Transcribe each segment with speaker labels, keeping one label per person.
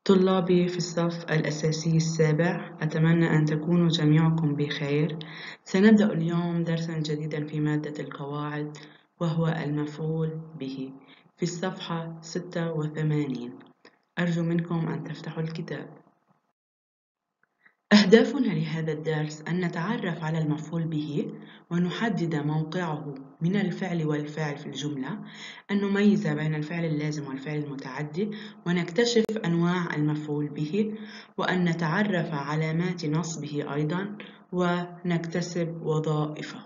Speaker 1: طلابي في الصف الأساسي السابع، أتمنى أن تكونوا جميعكم بخير. سنبدأ اليوم درسا جديدا في مادة القواعد، وهو المفعول به في الصفحة 86. أرجو منكم أن تفتحوا الكتاب. أهدافنا لهذا الدرس أن نتعرف على المفعول به ونحدد موقعه من الفعل والفاعل في الجملة، أن نميز بين الفعل اللازم والفعل المتعدي، ونكتشف أنواع المفعول به، وأن نتعرف علامات نصبه أيضا، ونكتسب وظائفه.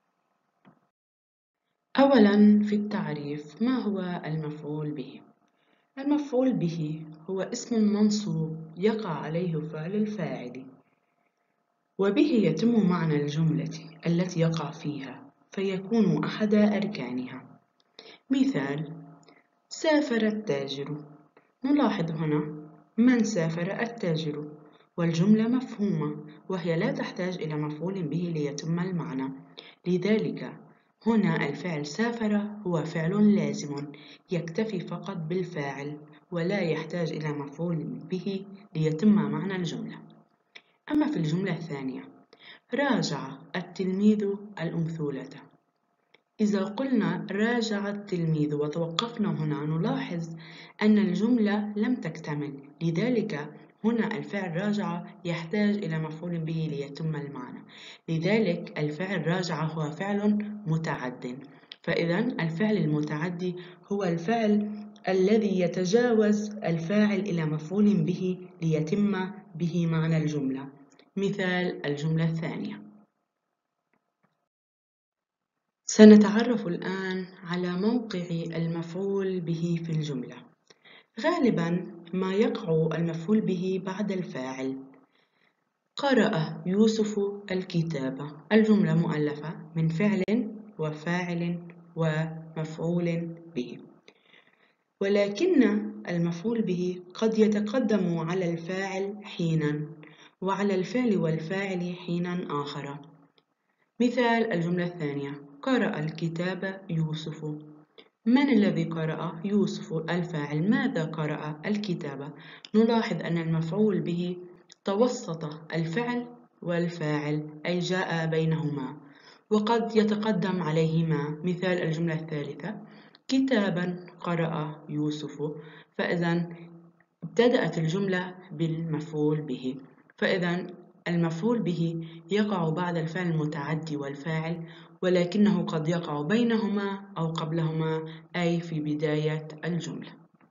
Speaker 1: أولا في التعريف، ما هو المفعول به؟ المفعول به هو اسم منصوب يقع عليه فعل الفاعل، وبه يتم معنى الجملة التي يقع فيها، فيكون أحد أركانها. مثال: سافر التاجر. نلاحظ هنا من سافر التاجر، والجملة مفهومة وهي لا تحتاج إلى مفعول به ليتم المعنى. لذلك هنا الفعل سافر هو فعل لازم يكتفي فقط بالفاعل ولا يحتاج إلى مفعول به ليتم معنى الجملة. أما في الجملة الثانية، راجع التلميذ الأمثلة. إذا قلنا راجع التلميذ وتوقفنا هنا، نلاحظ أن الجملة لم تكتمل، لذلك هنا الفعل راجع يحتاج إلى مفعول به ليتم المعنى. لذلك الفعل راجع هو فعل متعد، فإذا الفعل المتعدي هو الفعل الذي يتجاوز الفاعل إلى مفعول به ليتم به معنى الجملة. مثال الجملة الثانية: سنتعرف الآن على موقع المفعول به في الجملة. غالبا ما يقع المفعول به بعد الفاعل. قرأ يوسف الكتاب. الجملة مؤلفة من فعل وفاعل ومفعول به، ولكن المفعول به قد يتقدم على الفاعل حينا وعلى الفعل والفاعل حينا آخر. مثال الجملة الثانية: قرأ الكتاب يوسف. من الذي قرأ؟ يوسف الفاعل. ماذا قرأ؟ الكتاب. نلاحظ أن المفعول به توسط الفعل والفاعل، أي جاء بينهما، وقد يتقدم عليهما. مثال الجملة الثالثة: كتابا قرأ يوسف. فإذا ابتدأت الجملة بالمفعول به، فإذا المفعول به يقع بعد الفعل المتعدي والفاعل، ولكنه قد يقع بينهما أو قبلهما، أي في بداية الجملة.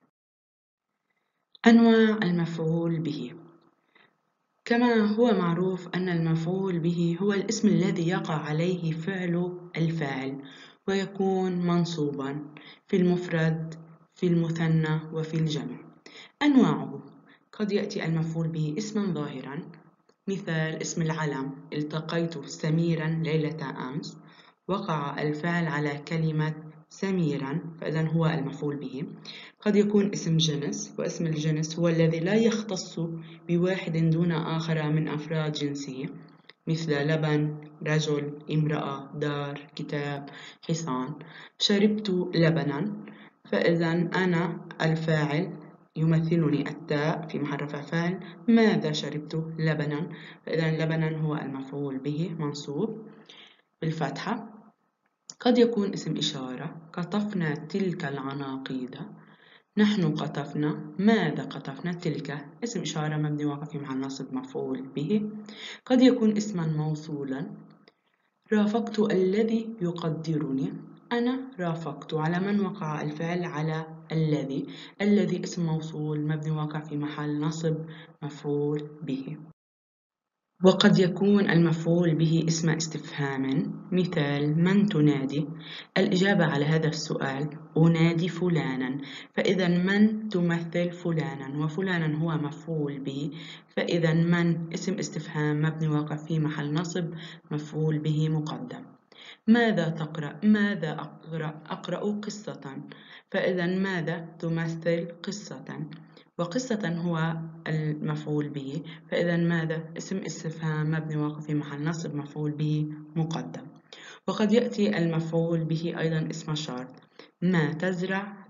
Speaker 1: أنواع المفعول به. كما هو معروف أن المفعول به هو الاسم الذي يقع عليه فعل الفاعل ويكون منصوبا في المفرد، في المثنى، وفي الجمع. أنواعه: قد يأتي المفعول به اسما ظاهرا، مثال اسم العلم: التقيت سميرا ليلة أمس. وقع الفعل على كلمة سميرا، فإذا هو المفعول به. قد يكون اسم جنس، واسم الجنس هو الذي لا يختص بواحد دون آخر من أفراد جنسه، مثل لبن، رجل، امرأة، دار، كتاب، حصان. شربت لبنا، فإذا أنا الفاعل يمثلني التاء في محل رفع فاعل. ماذا شربت؟ لبنا، فإذا لبنا هو المفعول به منصوب بالفتحة. قد يكون اسم إشارة: قطفنا تلك العناقيد. نحن قطفنا. ماذا قطفنا؟ تلك. اسم إشارة مبني واقع في محل نصب مفعول به. قد يكون اسما موصولا: رافقت الذي يقدرني. أنا رافقت. على من وقع الفعل؟ على الذي. الذي اسم موصول مبني واقع في محل نصب مفعول به. وقد يكون المفعول به اسم استفهام، مثال من تنادي؟ الإجابة على هذا السؤال: أنادي فلانا. فإذا من تمثل فلانا، وفلانا هو مفعول به، فإذا من اسم استفهام مبني واقع في محل نصب مفعول به مقدم. ماذا تقرأ؟ ماذا أقرأ؟ أقرأ قصة. فإذا ماذا تمثل قصة، وقصة هو المفعول به، فإذا ماذا اسم استفهام مبني واقع في محل نصب مفعول به مقدم. وقد يأتي المفعول به أيضا اسم شرط: ما تزرع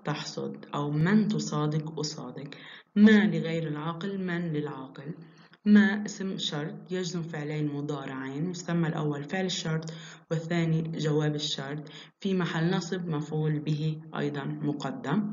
Speaker 1: تحصد، أو من تصادق أصادق. ما لغير العاقل، من للعاقل. ما اسم شرط يجزم فعلين مضارعين، يسمى الأول فعل الشرط والثاني جواب الشرط، في محل نصب مفعول به أيضا مقدم.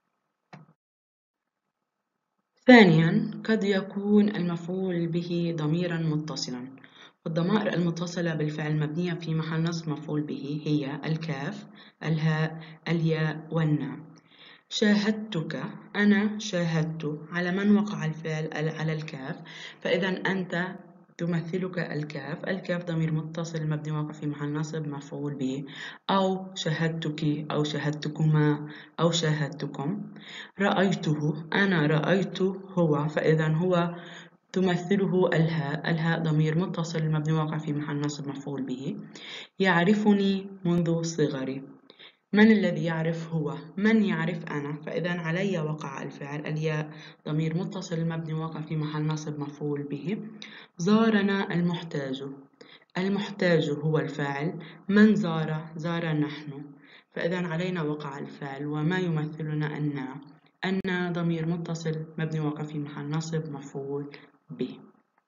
Speaker 1: ثانيا، قد يكون المفعول به ضميرا متصلا. الضمائر المتصلة بالفعل مبنية في محل نصب مفعول به هي الكاف، الهاء، الياء، والنون. شاهدتك، أنا شاهدت، على من وقع الفعل؟ على الكاف، فإذا أنت تمثلك الكاف. الكاف ضمير متصل مبني واقع في محل نصب مفعول به. أو شاهدتك، أو شاهدتكما، أو شاهدتكم. رأيته، أنا رأيت هو، فإذا هو تمثله الهاء. الهاء ضمير متصل مبني واقع في محل نصب مفعول به. يعرفني منذ صغري. من الذي يعرف؟ هو. من يعرف؟ أنا، فإذا علي وقع الفعل. الياء ضمير متصل مبني واقع في محل نصب مفعول به. زارنا المحتاج. المحتاج هو الفاعل. من زار؟ زار نحن، فإذا علينا وقع الفعل. وما يمثلنا أن ضمير متصل مبني واقع في محل نصب مفعول به.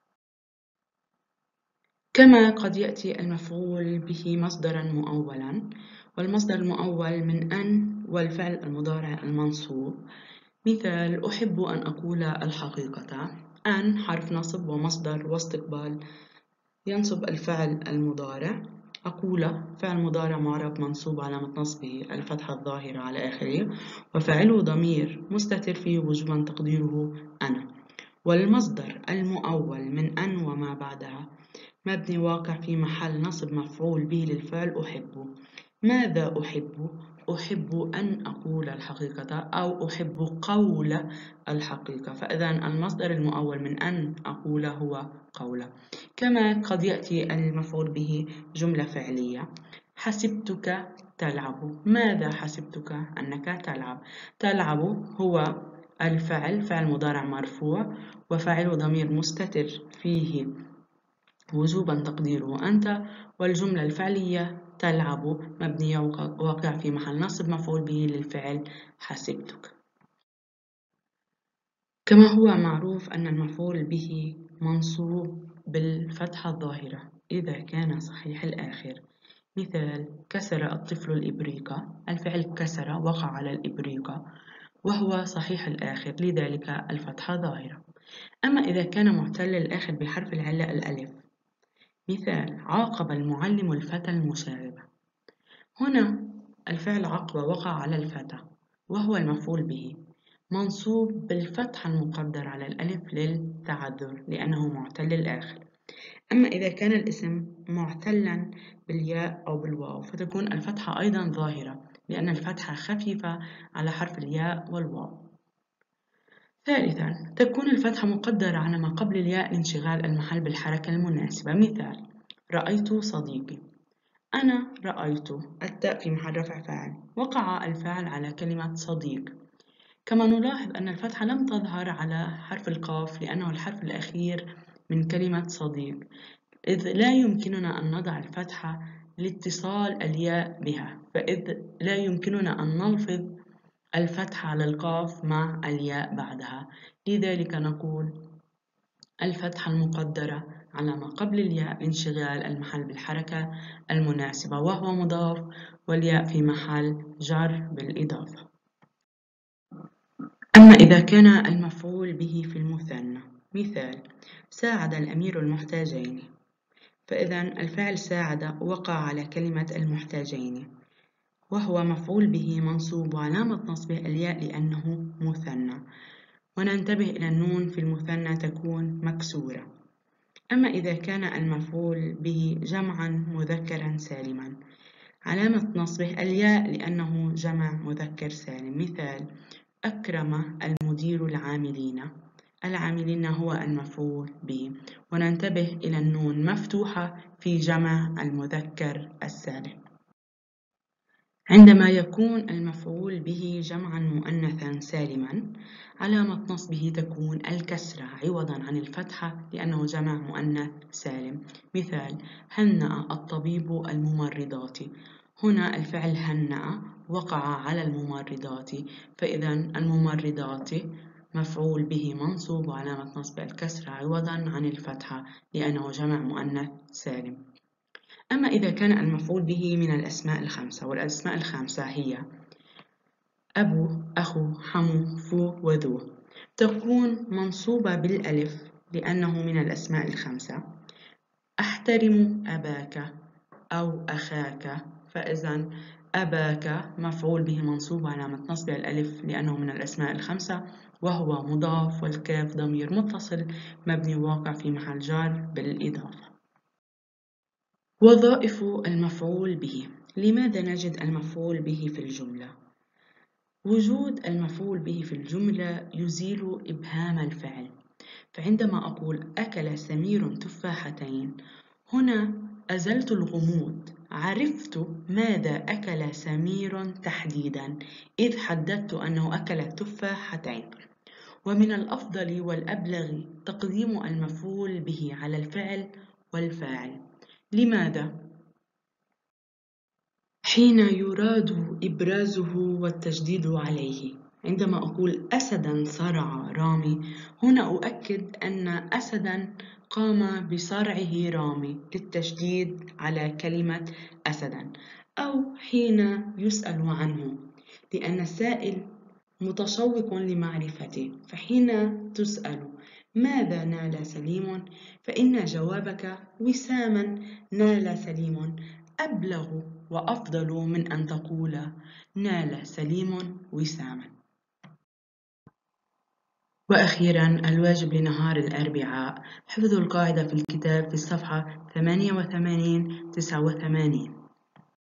Speaker 1: كما قد يأتي المفعول به مصدرا مؤولا، والمصدر المؤول من أن والفعل المضارع المنصوب. مثال: أحب أن أقول الحقيقة. أن حرف نصب ومصدر واستقبال، ينصب الفعل المضارع. أقول فعل مضارع معرب منصوب علامة نصبه الفتحة الظاهرة على آخره، وفاعله ضمير مستتر فيه وجوبا تقديره أنا. والمصدر المؤول من أن وما بعدها مبني واقع في محل نصب مفعول به للفعل أحب. ماذا أحب؟ أحب أن أقول الحقيقة، أو أحب قول الحقيقة، فإذا المصدر المؤول من أن أقول هو قول. كما قد يأتي المفعول به جملة فعلية: حسبتك تلعب. ماذا حسبتك؟ أنك تلعب. تلعب هو الفعل، فعل مضارع مرفوع وفاعله ضمير مستتر فيه وجوبا تقديره أنت. والجملة الفعلية تلعب مبنية واقع في محل نصب مفعول به للفعل حسبتك. كما هو معروف أن المفعول به منصوب بالفتحة الظاهرة إذا كان صحيح الآخر. مثال: كسر الطفل الإبريق. الفعل كسر وقع على الإبريق وهو صحيح الآخر، لذلك الفتحة ظاهرة. أما إذا كان معتل الآخر بحرف العلة الألف. مثال: عاقب المعلم الفتى المشاغب. هنا الفعل عقب وقع على الفتى وهو المفعول به، منصوب بالفتحة المقدر على الألف للتعذر لأنه معتل الآخر. أما إذا كان الاسم معتلا بالياء أو بالواو فتكون الفتحة أيضا ظاهرة لأن الفتحة خفيفة على حرف الياء والواو. ثالثا، تكون الفتحة مقدرة على ما قبل الياء لانشغال المحل بالحركة المناسبة. مثال: رأيت صديقي. أنا رأيت، التاء في محل رفع فاعل، وقع الفعل على كلمة صديق. كما نلاحظ أن الفتحة لم تظهر على حرف القاف لأنه الحرف الأخير من كلمة صديق، إذ لا يمكننا أن نضع الفتحة لاتصال الياء بها، فإذ لا يمكننا أن نلفظ الفتحة على القاف مع الياء بعدها، لذلك نقول الفتحة المقدرة على ما قبل الياء لانشغال المحل بالحركة المناسبة وهو مضاف، والياء في محل جر بالإضافة. أما إذا كان المفعول به في المثنى. مثال: ساعد الأمير المحتاجين. فإذا الفعل ساعد وقع على كلمة المحتاجين وهو مفعول به منصوب وعلامة نصبه الياء لأنه مثنى. وننتبه إلى النون في المثنى تكون مكسورة. أما إذا كان المفعول به جمعا مذكرا سالما علامة نصبه الياء لأنه جمع مذكر سالم. مثال: أكرم المدير العاملين. العاملين هو المفعول به. وننتبه إلى النون مفتوحة في جمع المذكر السالم. عندما يكون المفعول به جمعا مؤنثا سالما علامة نصبه تكون الكسرة عوضا عن الفتحة لأنه جمع مؤنث سالم. مثال: هنأ الطبيب الممرضات. هنا الفعل هنأ وقع على الممرضات، فإذا الممرضات مفعول به منصوب وعلامة نصب الكسر عوضا عن الفتحة لأنه جمع مؤنث سالم. أما إذا كان المفعول به من الأسماء الخمسة، والأسماء الخمسة هي أبو، أخو، حمو، فو، وذو، تكون منصوبة بالألف لأنه من الأسماء الخمسة. أحترم أباك أو أخاك، فإذا أباك مفعول به منصوب علامة نصب الألف لأنه من الأسماء الخمسة وهو مضاف، والكاف ضمير متصل مبني واقع في محل جر بالإضافة. وظائف المفعول به. لماذا نجد المفعول به في الجملة؟ وجود المفعول به في الجملة يزيل إبهام الفعل، فعندما أقول أكل سمير تفاحتين، هنا أزلت الغموض، عرفت ماذا أكل سمير تحديدا إذ حددت أنه أكل تفاحتين. ومن الأفضل والأبلغ تقديم المفعول به على الفعل والفاعل. لماذا؟ حين يراد إبرازه والتشديد عليه. عندما أقول أسداً صرع رامي، هنا أؤكد أن أسداً قام بصرعه رامي للتشديد على كلمة أسداً. أو حين يسأل عنه، لأن السائل متشوق لمعرفته، فحين تسأل ماذا نال سليم، فإن جوابك وساماً نال سليم أبلغ وأفضل من أن تقول نال سليم وساما. وأخيرا الواجب لنهار الأربعاء: حفظ القاعدة في الكتاب في الصفحة 88-89.